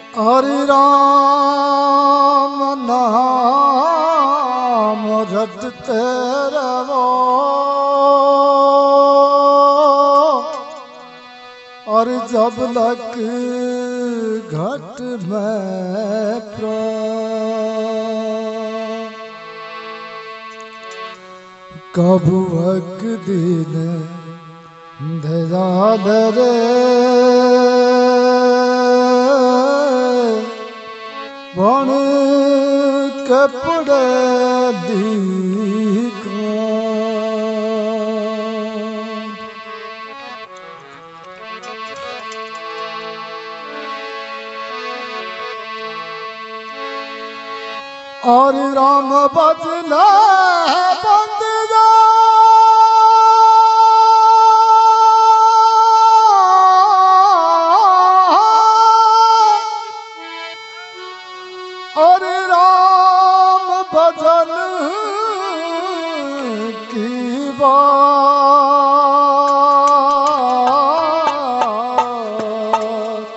हरि राम नाम रटते रहो और जब लक घट में प्राण कब एक दिन धरा धरे बन कपड़े दीका और राम बजना बंद और राम भजन की बात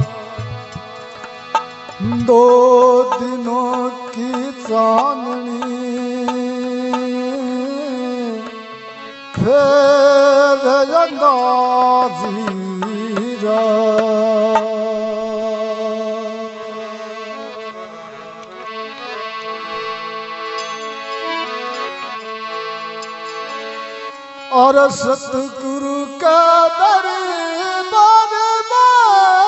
दो दिनों की चांदनी फिर अंदाजी और सतगुरु का दरबार में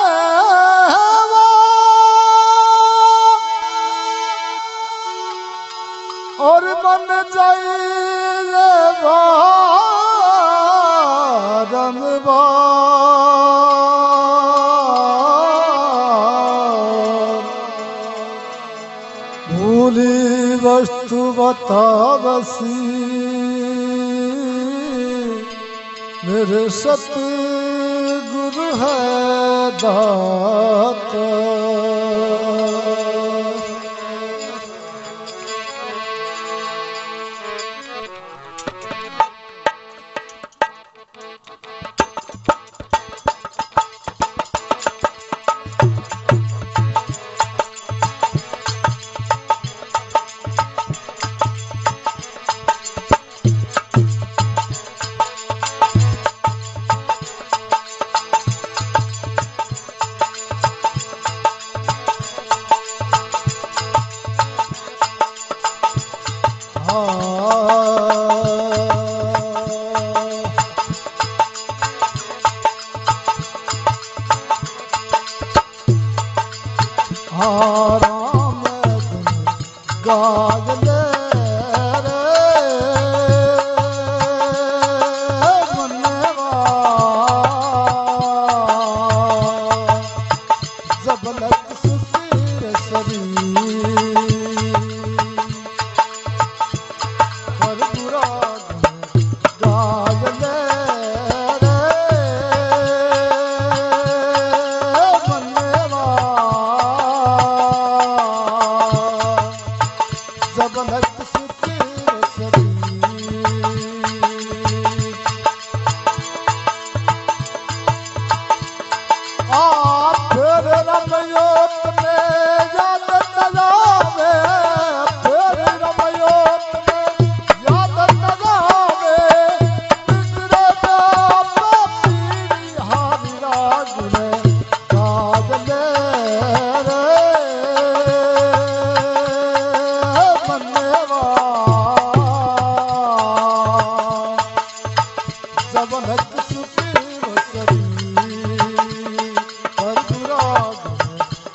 और मन जाए बारंबार भूली वस्तु बता बसी मेरे सतगुरु है दाता राम गाय ले रे मनवा जबलत सुखीर शरीर हर बुरा गाय ले जबलत सुखीर शरीर फिर रमयोत में याद तलावे फिर रमयोत में याद तलावे बिगड़े पीरी हारी राग में गाज ले रे जबलत सुखीर शरीर हर बुराग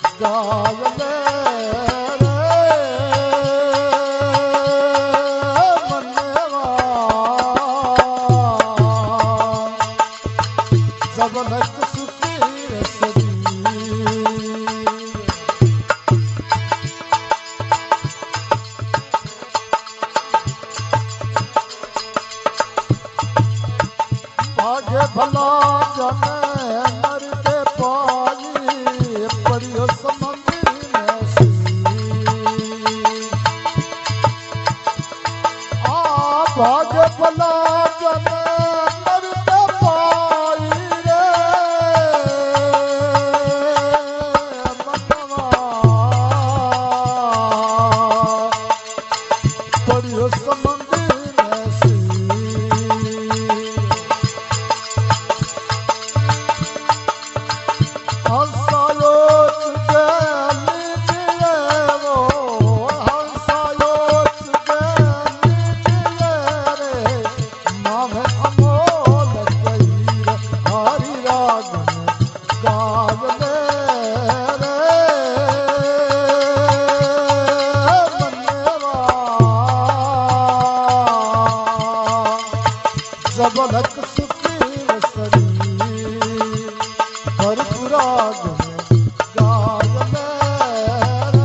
राग में गाय मेरे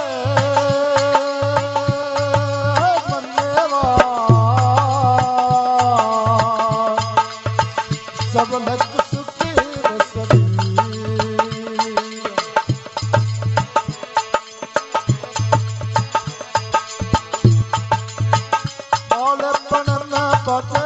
मन्नेवा सब लग सुखी रसरी बोले पन बचे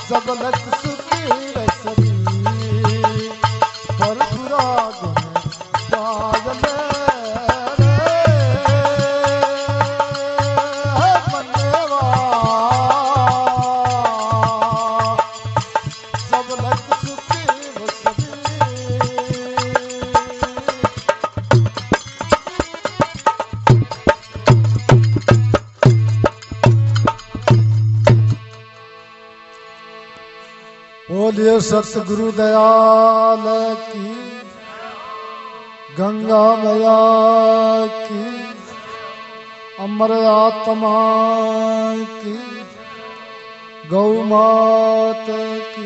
सबलक सुखी रसरी पर बुरा गुण जागले बोलिए सतगुरु दयाल की, गंगा मैया की, अमर आत्मा की, गौ मात की।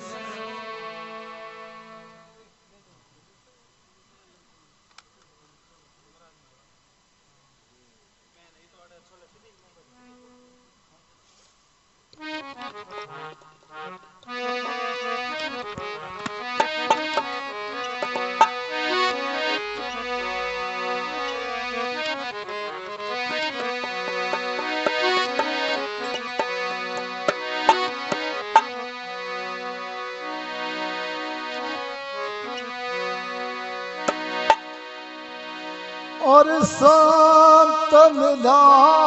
और संत मिला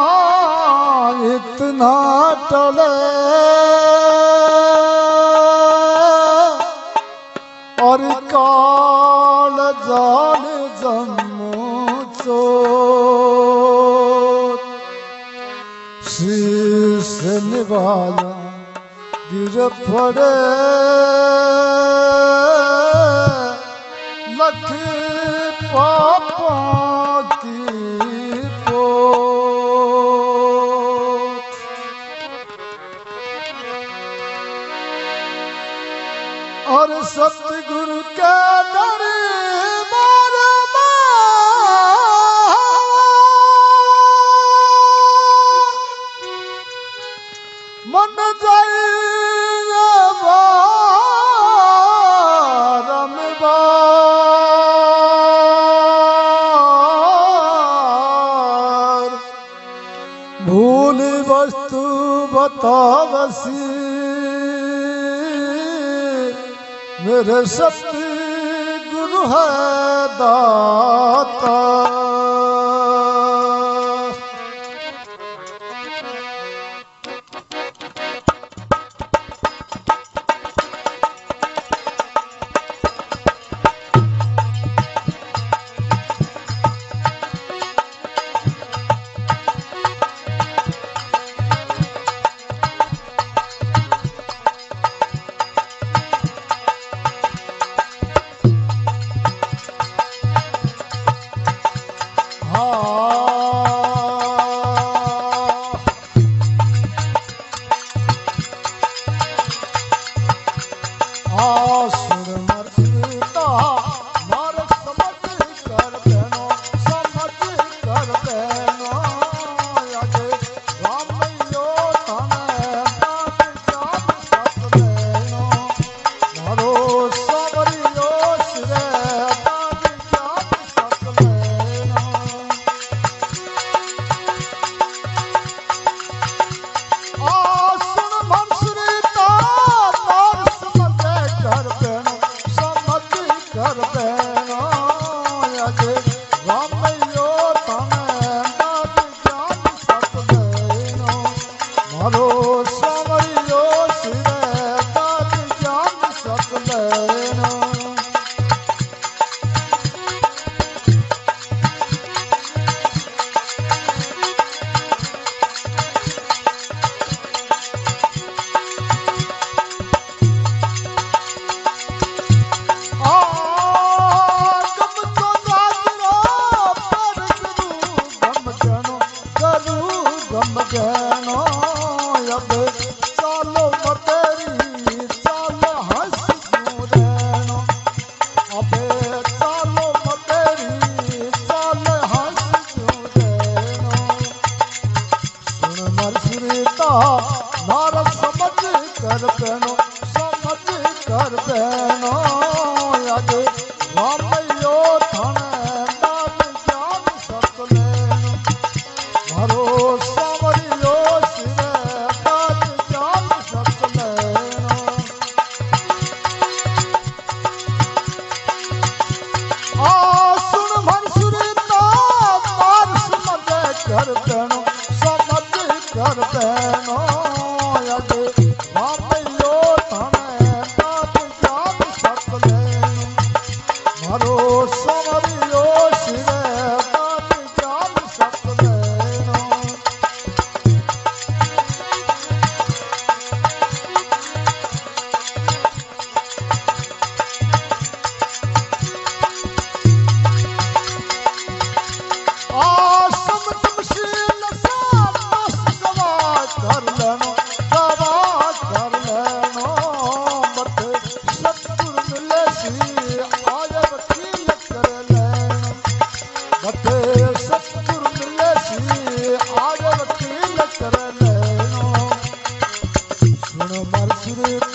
इतना टले और काल जाल जम्मू चोर शीश निभाया गिर पड़े लख पापा और सतगुरु के दर बार मन जाए बारम बार भूल वस्तु बतावसी मेरे सतगुरु है दाता।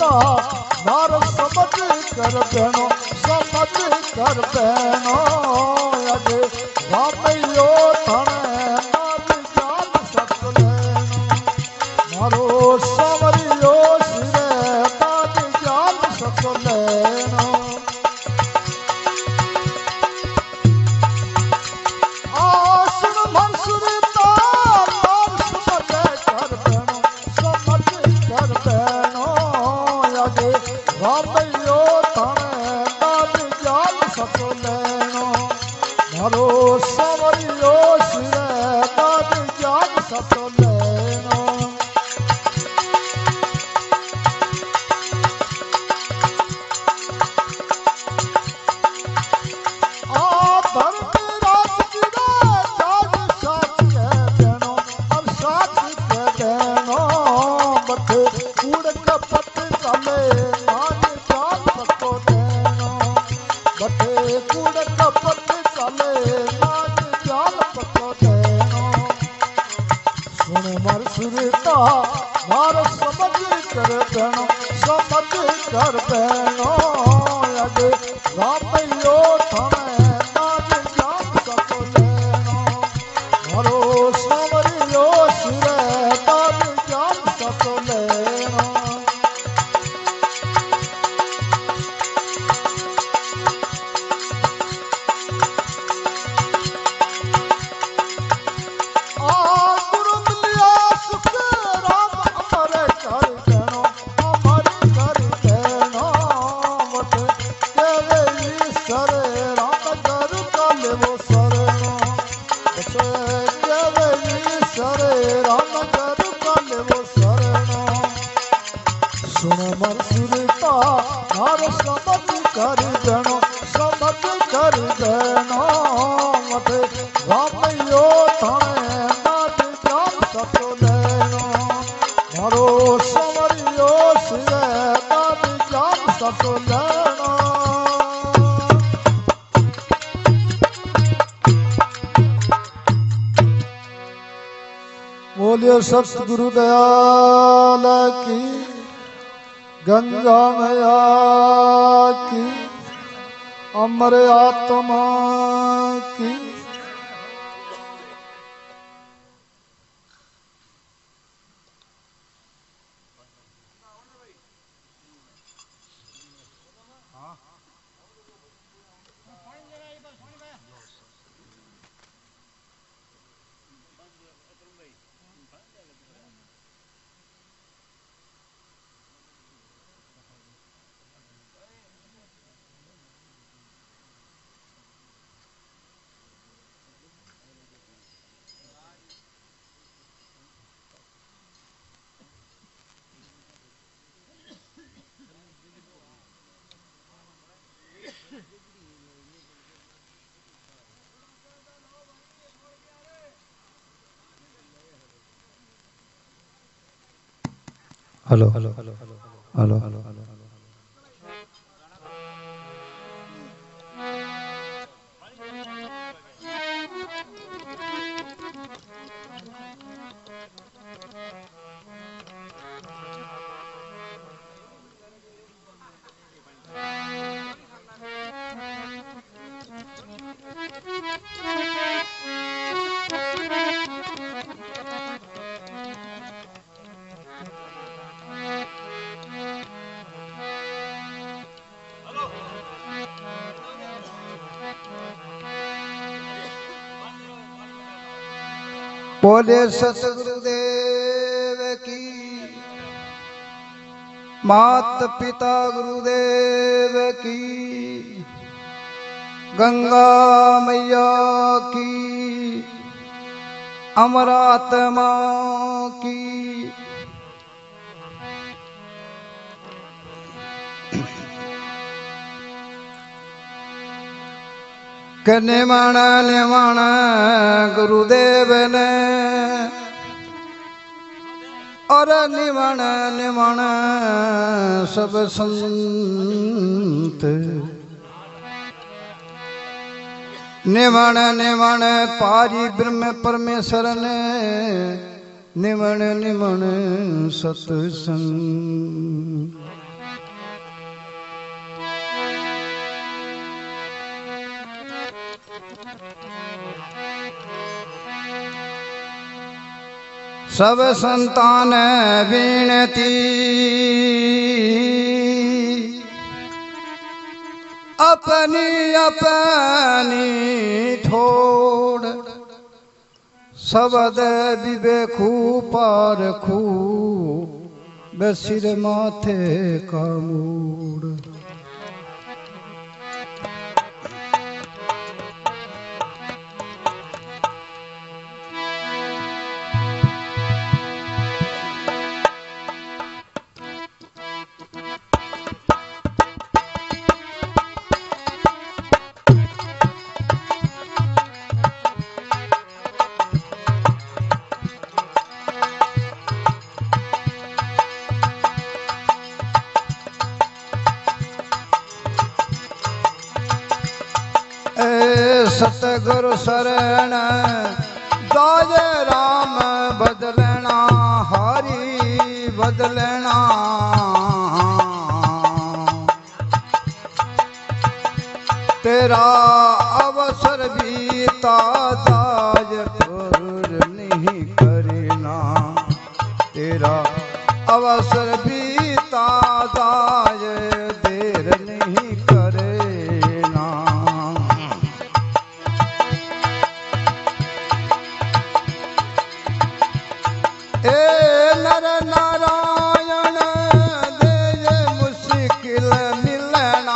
सुरता नार समझ कर बहनो समझ कर बहनो अजे रामयो थाने नार जान सत लेनो मारो सावरियो सिरे नार जान सत लेनो आसन मन सुरता नार समझ कर बहनो समझ कर बहनो अजे रामयो थाने नार जान सत लेनो मारो सावरियो सिरे नार जान सत लेनो सुरता मार समझ कर बहनो समझ कर बहनो अजे रामयो थाने नार जान सत लेनो मारो सावरियो सिरे नार जान सत लेनो सुन सुरता नार समझ कर बहनो समझ कर बहनो मते रामयो थाने नार जान सत लेनो मारो सावरियो सिरे नार जान सत लेनो बोलिए सतगुरु दयाल की गंगा मैया की अमर आत्मा की hello hello hello hello hello बोले सतगुरुदेव की मात पिता गुरुदेव की गंगा मैया की अमर आत्मा की निमण गुरुदेव ने और निमण निमण सब संत निमण निमण पारी ब्रह्म परमेश्वर ने निमण निमण सत्संग सब संतान विनती अपनी अपनी छोड़ सबद विवेकू पारखू बसिर माथे का मूड। सतगुरु शरण दाज राम बदलना हरि बदलना। तेरा अवसर बीता दाज पर नहीं करना। तेरा अवसर बीता दाज देर नहीं करना। नर नारायण दे मुश्किल मिलना।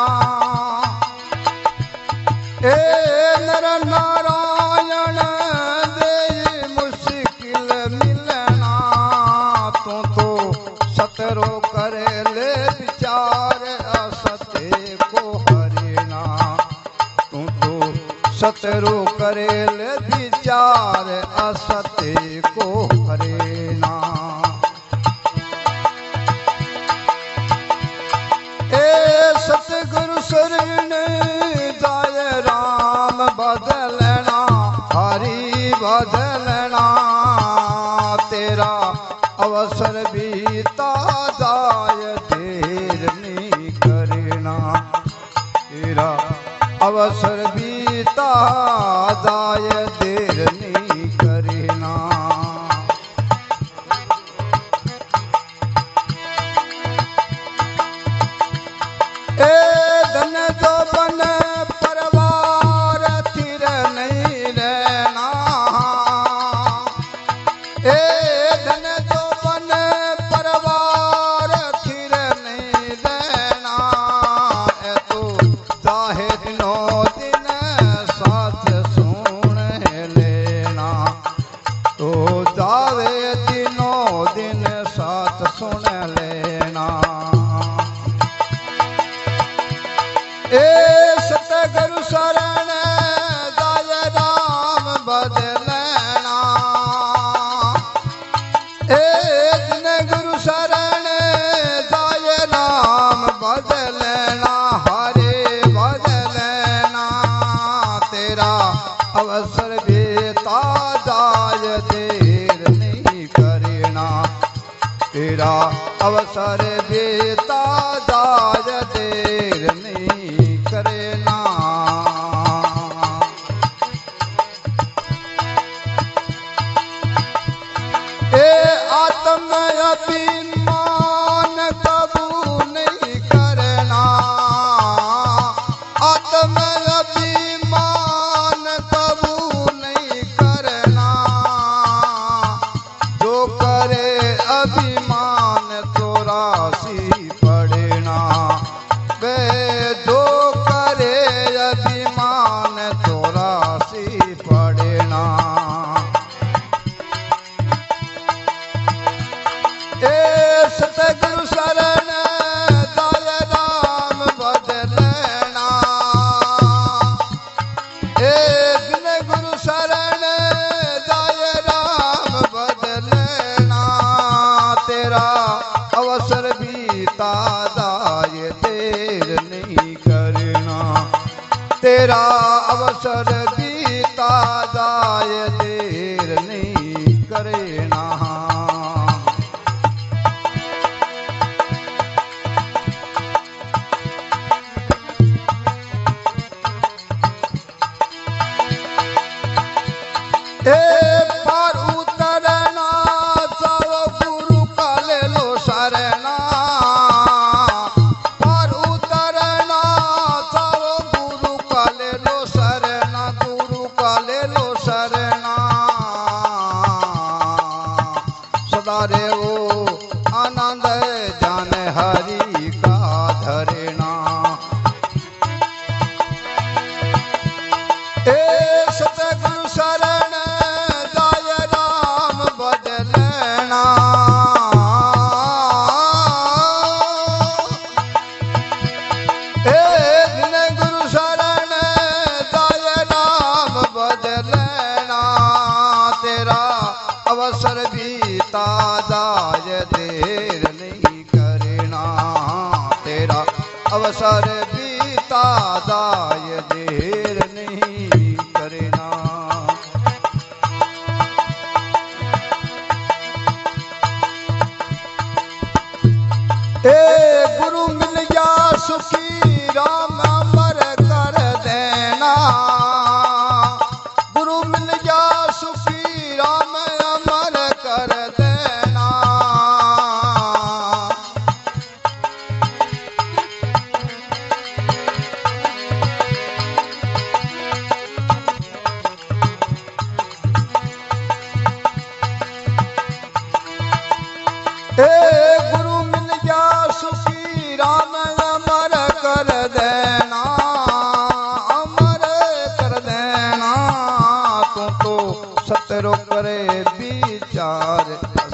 नर नारायण दे मुश्किल मिलना। तो सतरो करे ले विचार असत्य को हरिना। तो सतरो करे ले विचार असत्य को हरिना। सतगुरु शरण दाय राम बदलना हरि बदलना। तेरा अवसर बीता दाय देर नहीं करना। तेरा अवसर बीता दाय देर नहीं करना। धन जो बन परवार थिर नहीं रहना। धन जो बन परवार थिर नहीं रहना। तो चाहे दिनों दिन साथ सुन लेना। तो जावे दिनों दिन साथ सुन लेना। सतगुरु शरण दाय राम बदलना। जिन गुरु शरण दाय राम बदलना हरे बदलना। तेरा अवसर बेता दाय देर नहीं करना। तेरा अवसर बेता दाय देर नहीं करना। आत्म अभिमान कबू नहीं करना। आत्म अभिमान कबू नहीं करना। जो करे अभिमान तो राशि पड़ना। वे जो करे अभिमान तो राशि पड़ना। सतगुरु शरण दाय राम बदलना। जिन गुरु शरण दाय राम बदलना। तेरा अवसर बीता दाय देर नहीं करना। तेरा अवसर बीता दाय देर नहीं करना। पर उतरना अवसर बीता जाए देर नहीं करना। गुरु मिल गया सुखी राम अमर कर देना। गुरु मिल गया सुखी राम अमर कर देना। गुरु मिल गया सुखी राम अमर कर देना। अमर कर देना। तू तो सतरो करे विचार।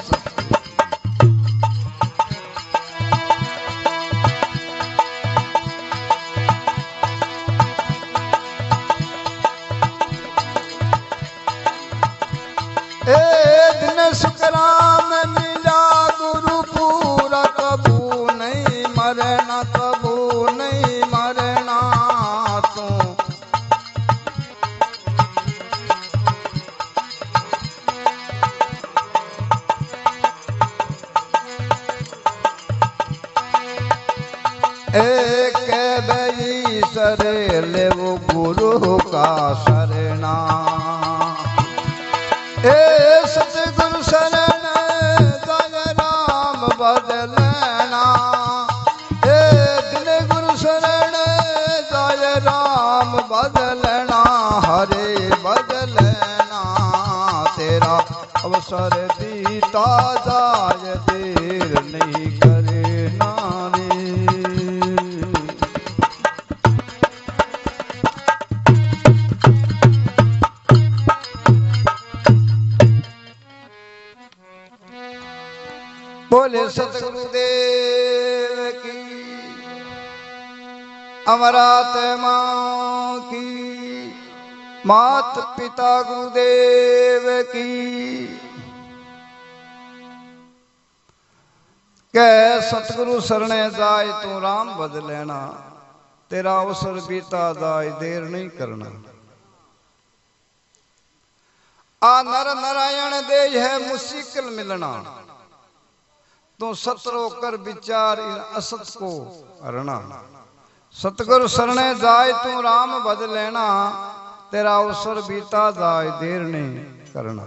दिन शुक्राम मिला गुरु पूरा कबू नहीं मरना। कबू नहीं मरना। तू एक बई सर ले वो गुरु का शरणा। सतगुरु शरण जाय राम बदलना। दिन गुरु शरण जाय राम बदलना। हरे बदलना। तेरा अवसर बीता जाय देर नहीं करना रे। बोले सतगुरुदेव की अमरात्मा की। मात पिता गुरुदेव की। कह सतगुरु शरणे जाए तू राम बदलेना। तेरा अवसर बीता जाए देर नहीं करना। आ नर नारायण दे है मुश्किल मिलना। तू सतरो कर विचार इन असत को हरना। सतगुरु शरणे जाए तू राम बदलेना। तेरा अवसर बीता जाए देर नहीं करना।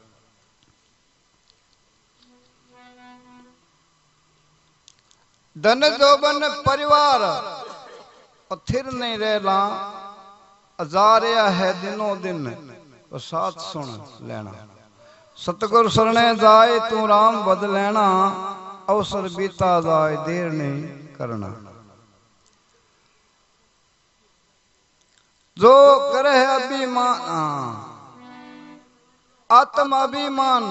धन जोबन परिवार स्थिर नहीं रहना। अजारिया है दिनों दिन और साथ सुन लेना। सतगुरु शरणे जाए तू राम बदलेना। अवसर बीता जाए देर नहीं करना। जो करे अभिमान आत्म अभिमान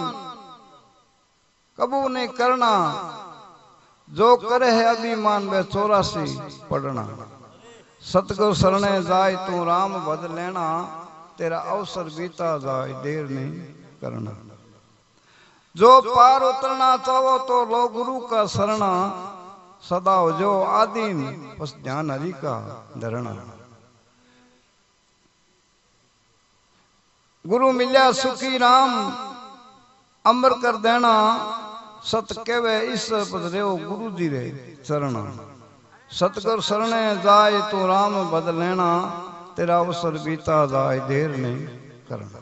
कबू नहीं करना। जो करे है अभिमान वे 84 पढ़ना। सतगुरु शरणे जाए तू राम बदलेना। तेरा अवसर बीता जाए देर नहीं करना। जो पार उतरना चाहो तो लो गुरु का शरणा। सदा जो आदीन बस ध्यान हरि का धरना। गुरु मिल्या सुखी राम अमर कर देना। सत केवे ईश्वर पद रेव गुरु जी रे चरणा। सतगुरु शरणे जाए तो राम बदलेना। तेरा अवसर बीता जाए देर नहीं करना।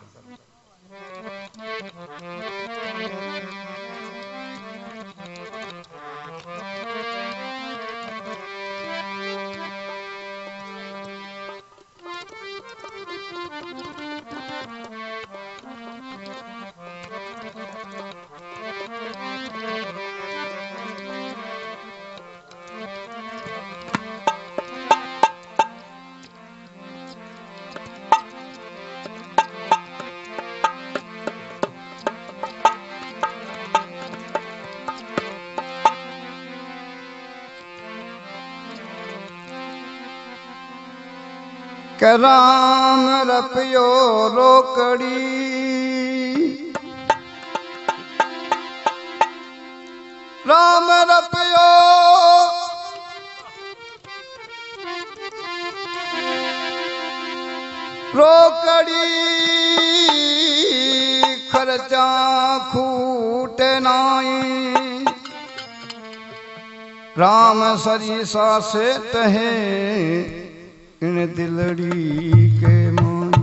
के राम रपियो रोकड़ी राम रपियो रोकड़ी खर्चा खूटे नाई राम सरीसा से तहे इन दिलड़ी के माई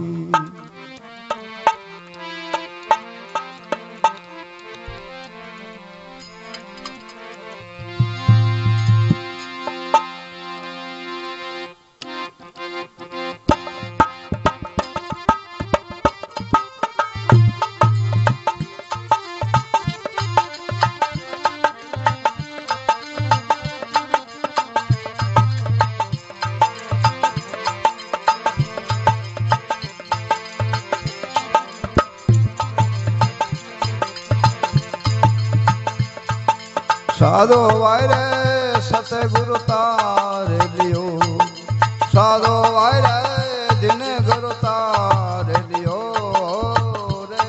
साधो वायरे सतगुरु तार लियो साधो वायरे दिन गुरु तार लियो रे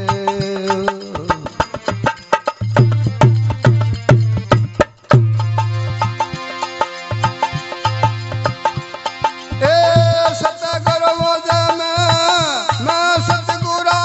ए सतगुरु मोजे मैं सतगुरा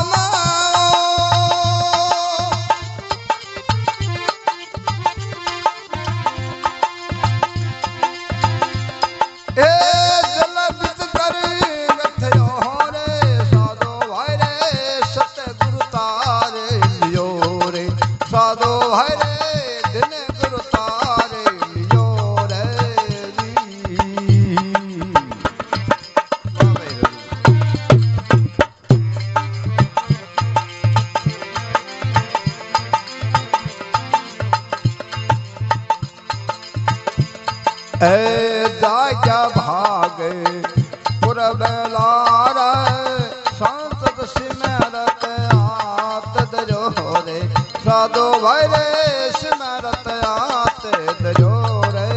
जाग्या भागे पुरबेलार संसद सिमरत आत दजोरे साधो भैरे सिमरत आत दजोरे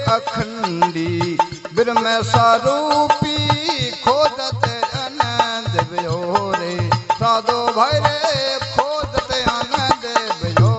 अखंडी ब्रह्म स्वरूपी खोजते आनंद भयो रे साधो भाई रे खोजते आनंद भयो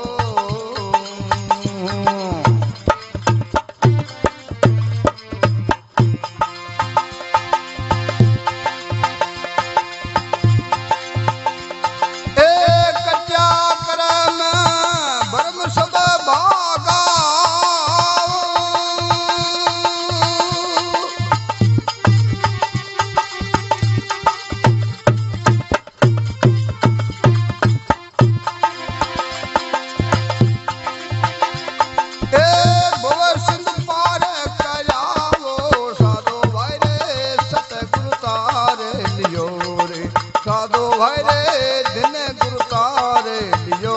साधो भाई रे दिन गुरु तारे लियो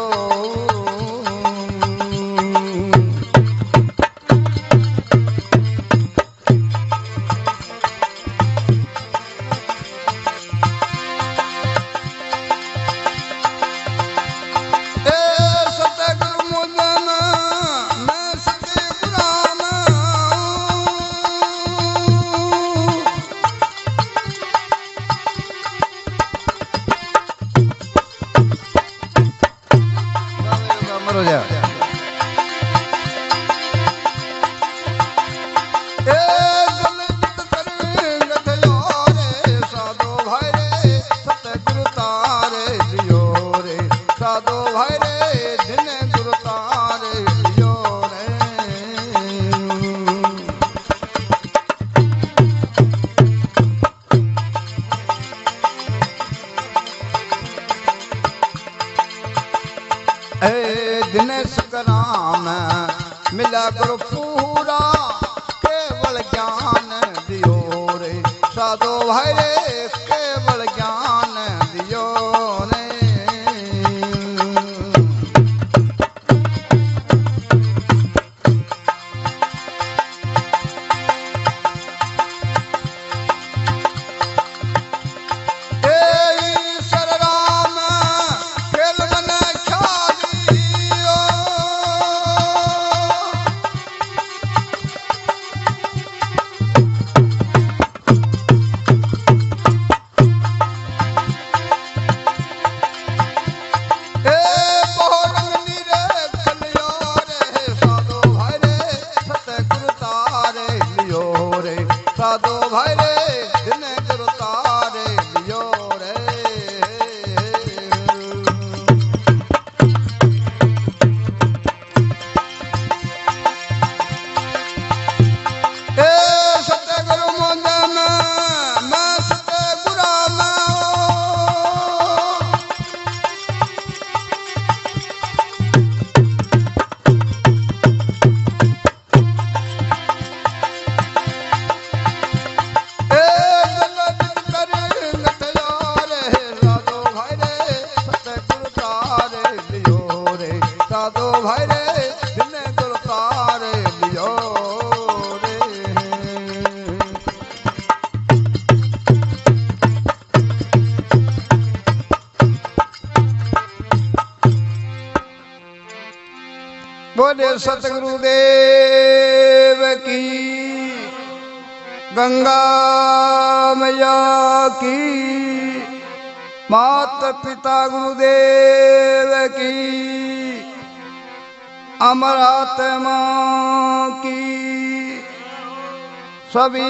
दिनेश कराम मिला करो पूरा केवल ज्ञान दियो रे साधो भाई रे केवल ज्ञान दियो रे साधो भाई रे दिन गुरु तारे लियो रे सतगुरु मोंद मैं सतगुरा में साधो भाई रे दिन गुरु तारे लियो रे बोले सतगुरु देव की गंगा मैया की माता पिता गुरुदेव की अमर आत्मा की सभी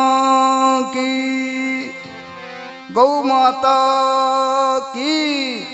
संतों की गौ माता की